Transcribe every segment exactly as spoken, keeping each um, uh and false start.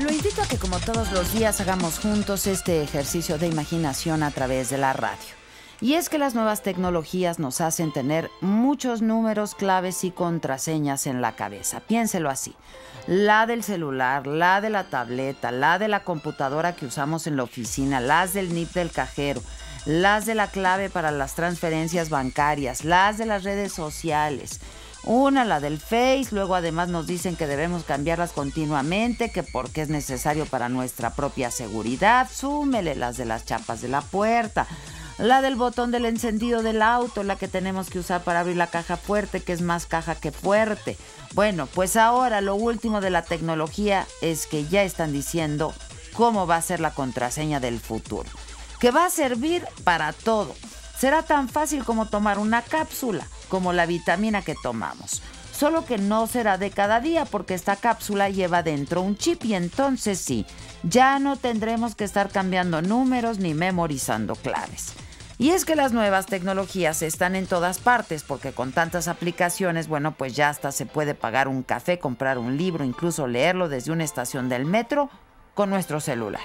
Lo invito a que como todos los días hagamos juntos este ejercicio de imaginación a través de la radio. Y es que las nuevas tecnologías nos hacen tener muchos números, claves y contraseñas en la cabeza. Piénselo así. La del celular, la de la tableta, la de la computadora que usamos en la oficina, las del N I P del cajero, las de la clave para las transferencias bancarias, las de las redes sociales. Una, la del Face, luego además nos dicen que debemos cambiarlas continuamente, que porque es necesario para nuestra propia seguridad. Súmele las de las chapas de la puerta, la del botón del encendido del auto, la que tenemos que usar para abrir la caja fuerte, que es más caja que fuerte. Bueno, pues ahora lo último de la tecnología es que ya están diciendo cómo va a ser la contraseña del futuro, que va a servir para todo. Será tan fácil como tomar una cápsula, como la vitamina que tomamos. Solo que no será de cada día porque esta cápsula lleva dentro un chip y entonces sí, ya no tendremos que estar cambiando números ni memorizando claves. Y es que las nuevas tecnologías están en todas partes porque con tantas aplicaciones, bueno, pues ya hasta se puede pagar un café, comprar un libro, incluso leerlo desde una estación del metro con nuestro celular.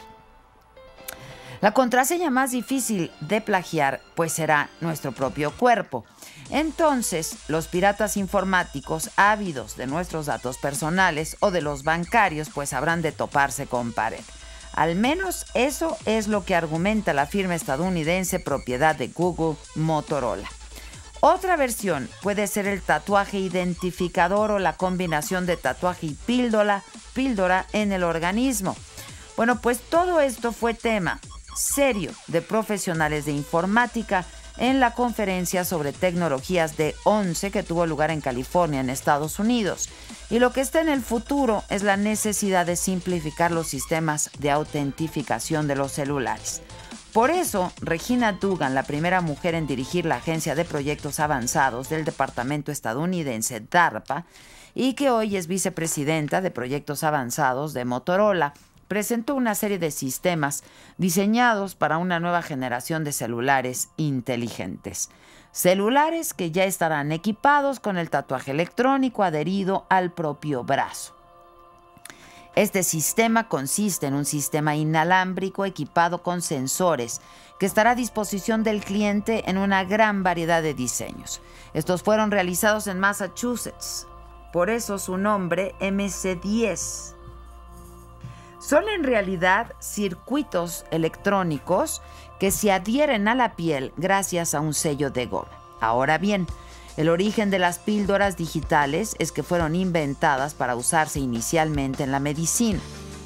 La contraseña más difícil de plagiar, pues será nuestro propio cuerpo. Entonces, los piratas informáticos, ávidos de nuestros datos personales o de los bancarios, pues habrán de toparse con pared. Al menos eso es lo que argumenta la firma estadounidense propiedad de Google, Motorola. Otra versión puede ser el tatuaje identificador o la combinación de tatuaje y píldora, píldora en el organismo. Bueno, pues todo esto fue tema serio de profesionales de informática en la conferencia sobre tecnologías de ONCE que tuvo lugar en California, en Estados Unidos. Y lo que está en el futuro es la necesidad de simplificar los sistemas de autentificación de los celulares. Por eso, Regina Dugan, la primera mujer en dirigir la Agencia de Proyectos Avanzados del departamento estadounidense DARPA, y que hoy es vicepresidenta de Proyectos Avanzados de Motorola, presentó una serie de sistemas diseñados para una nueva generación de celulares inteligentes. Celulares que ya estarán equipados con el tatuaje electrónico adherido al propio brazo. Este sistema consiste en un sistema inalámbrico equipado con sensores que estará a disposición del cliente en una gran variedad de diseños. Estos fueron realizados en Massachusetts, por eso su nombre M C diez. Son en realidad circuitos electrónicos que se adhieren a la piel gracias a un sello de goma. Ahora bien, el origen de las píldoras digitales es que fueron inventadas para usarse inicialmente en la medicina.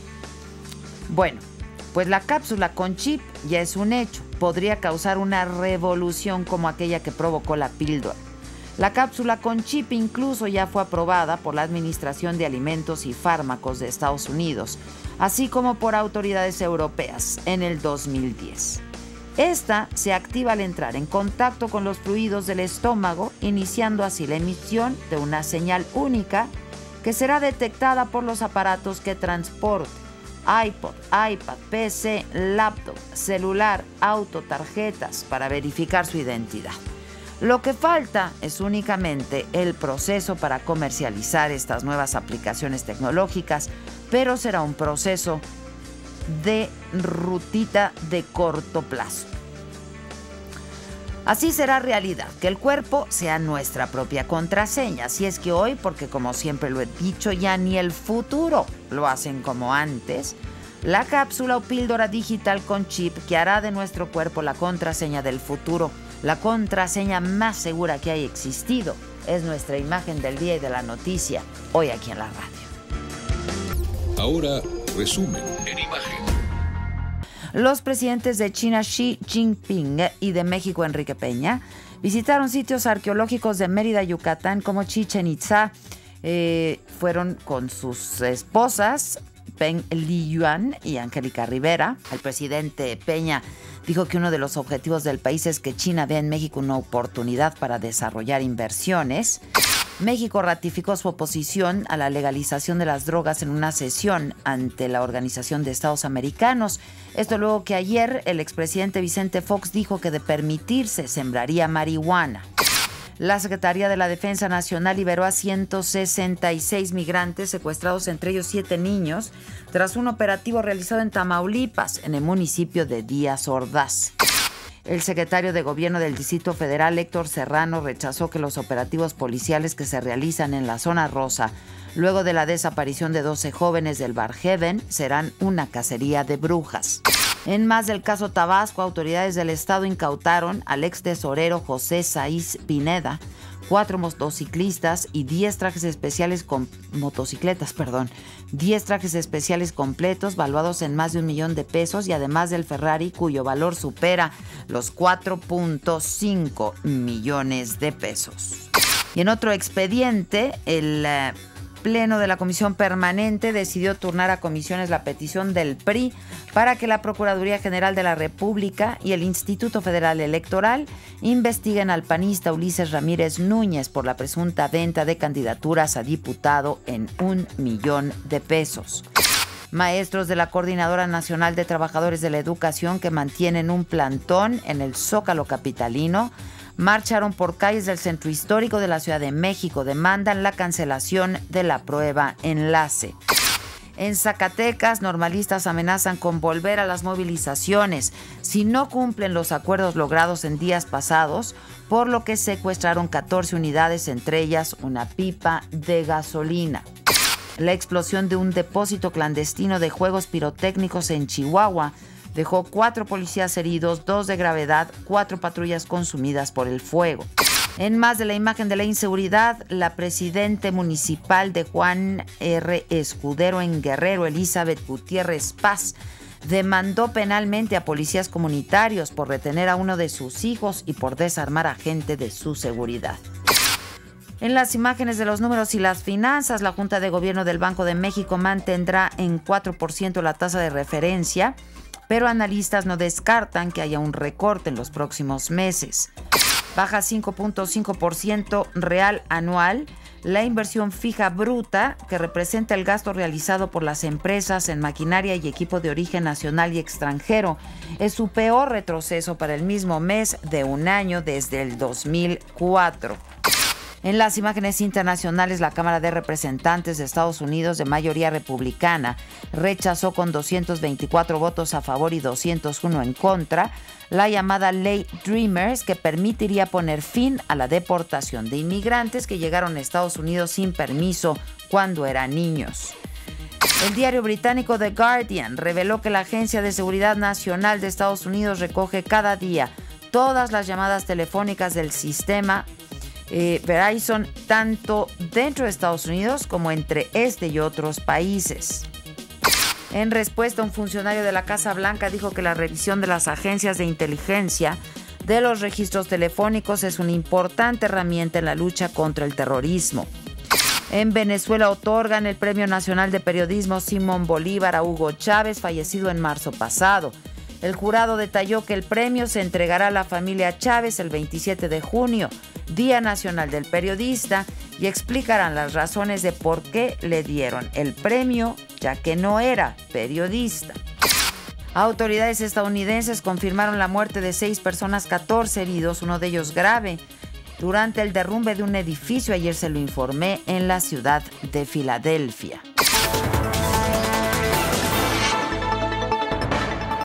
Bueno, pues la cápsula con chip ya es un hecho. Podría causar una revolución como aquella que provocó la píldora. La cápsula con chip incluso ya fue aprobada por la Administración de Alimentos y Fármacos de Estados Unidos, así como por autoridades europeas en el dos mil diez. Esta se activa al entrar en contacto con los fluidos del estómago, iniciando así la emisión de una señal única que será detectada por los aparatos que transporte: iPod, iPad, P C, laptop, celular, auto, tarjetas, para verificar su identidad. Lo que falta es únicamente el proceso para comercializar estas nuevas aplicaciones tecnológicas, pero será un proceso de rutita de corto plazo. Así será realidad, que el cuerpo sea nuestra propia contraseña. Así es que hoy, porque como siempre lo he dicho, ya ni el futuro lo hacen como antes, la cápsula o píldora digital con chip que hará de nuestro cuerpo la contraseña del futuro, la contraseña más segura que haya existido, es nuestra imagen del día y de la noticia, hoy aquí en la radio. Ahora, resumen en imagen. Los presidentes de China Xi Jinping y de México Enrique Peña visitaron sitios arqueológicos de Mérida, Yucatán, como Chichén Itzá. Eh, fueron con sus esposas Peng Liyuan y Angélica Rivera. El presidente Peña dijo que uno de los objetivos del país es que China vea en México una oportunidad para desarrollar inversiones. México ratificó su oposición a la legalización de las drogas en una sesión ante la Organización de Estados Americanos. Esto luego que ayer el expresidente Vicente Fox dijo que de permitirse sembraría marihuana. La Secretaría de la Defensa Nacional liberó a ciento sesenta y seis migrantes secuestrados, entre ellos siete niños, tras un operativo realizado en Tamaulipas, en el municipio de Díaz Ordaz. El secretario de Gobierno del Distrito Federal, Héctor Serrano, rechazó que los operativos policiales que se realizan en la zona rosa, luego de la desaparición de doce jóvenes del Barheaven, serán una cacería de brujas. En más del caso Tabasco, autoridades del estado incautaron al ex tesorero José Saiz Pineda, cuatro motociclistas y diez trajes especiales con motocicletas, perdón, diez trajes especiales completos valuados en más de un millón de pesos y además del Ferrari, cuyo valor supera los cuatro punto cinco millones de pesos. Y en otro expediente, el uh, Pleno de la Comisión Permanente decidió turnar a comisiones la petición del P R I para que la Procuraduría General de la República y el Instituto Federal Electoral investiguen al panista Ulises Ramírez Núñez por la presunta venta de candidaturas a diputado en un millón de pesos. Maestros de la Coordinadora Nacional de Trabajadores de la Educación, que mantienen un plantón en el Zócalo capitalino, marcharon por calles del centro histórico de la Ciudad de México. Demandan la cancelación de la prueba enlace. En Zacatecas, normalistas amenazan con volver a las movilizaciones si no cumplen los acuerdos logrados en días pasados, por lo que secuestraron catorce unidades, entre ellas una pipa de gasolina. La explosión de un depósito clandestino de juegos pirotécnicos en Chihuahua dejó cuatro policías heridos, dos de gravedad, cuatro patrullas consumidas por el fuego. En más de la imagen de la inseguridad, la presidente municipal de Juan R. Escudero en Guerrero, Elizabeth Gutiérrez Paz, demandó penalmente a policías comunitarios por retener a uno de sus hijos y por desarmar a gente de su seguridad. En las imágenes de los números y las finanzas, la Junta de Gobierno del Banco de México mantendrá en cuatro por ciento la tasa de referencia, pero analistas no descartan que haya un recorte en los próximos meses. Baja cinco punto cinco por ciento real anual la inversión fija bruta, que representa el gasto realizado por las empresas en maquinaria y equipo de origen nacional y extranjero. Es su peor retroceso para el mismo mes de un año desde el dos mil cuatro. En las imágenes internacionales, la Cámara de Representantes de Estados Unidos, de mayoría republicana, rechazó con doscientos veinticuatro votos a favor y doscientos uno en contra la llamada Ley Dreamers, que permitiría poner fin a la deportación de inmigrantes que llegaron a Estados Unidos sin permiso cuando eran niños. El diario británico The Guardian reveló que la Agencia de Seguridad Nacional de Estados Unidos recoge cada día todas las llamadas telefónicas del sistema Eh, Verizon, tanto dentro de Estados Unidos como entre este y otros países. En respuesta, un funcionario de la Casa Blanca dijo que la revisión de las agencias de inteligencia de los registros telefónicos es una importante herramienta en la lucha contra el terrorismo. En Venezuela otorgan el Premio Nacional de Periodismo Simón Bolívar a Hugo Chávez, fallecido en marzo pasado. El jurado detalló que el premio se entregará a la familia Chávez el veintisiete de junio, Día Nacional del Periodista, y explicarán las razones de por qué le dieron el premio, ya que no era periodista. Autoridades estadounidenses confirmaron la muerte de seis personas, catorce heridos, uno de ellos grave, durante el derrumbe de un edificio. Ayer se lo informé, en la ciudad de Filadelfia.